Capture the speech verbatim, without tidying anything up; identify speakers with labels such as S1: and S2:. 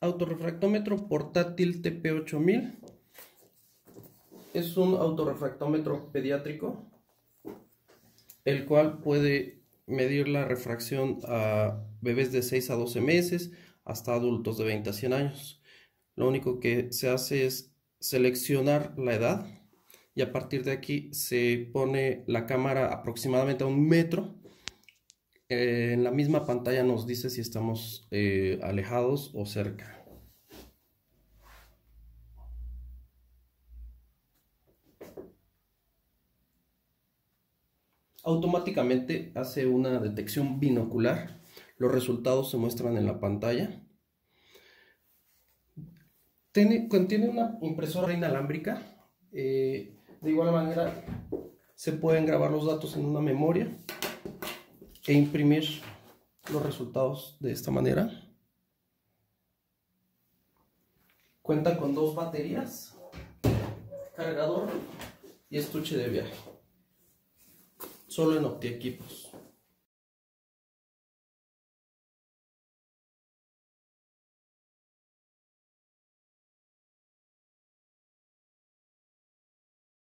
S1: Autorrefractómetro portátil T P ocho mil. Es un autorrefractómetro pediátrico, el cual puede medir la refracción a bebés de seis a doce meses hasta adultos de veinte a cien años. Lo único que se hace es seleccionar la edad y a partir de aquí se pone la cámara aproximadamente a un metro. Eh, en la misma pantalla nos dice si estamos eh, alejados o cerca. Automáticamente hace una detección binocular. Los resultados se muestran en la pantalla. Tiene, contiene una impresora inalámbrica. Eh, de igual manera se pueden grabar los datos en una memoria e imprimir los resultados de esta manera. Cuenta con dos baterías, cargador y estuche de viaje. Solo en OptiEquipos.